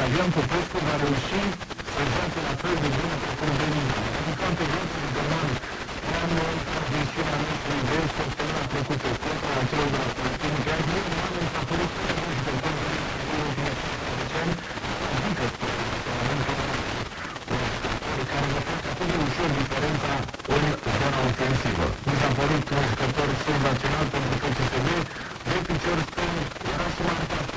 Adrian Popescu va reuși să joace la fel de bine precum Bellingham. Adică am pe Johnson German, am transmisiunea noastră de săptămâna trecută, contra acelor de la Palestina, că azi nu mi s-a părut că nu știu cum să adică care vă face atât de ușor diferența în zona ofensivă. Mi s-a părut un jucător senzațional pentru că CSB de picior stâng era și marcat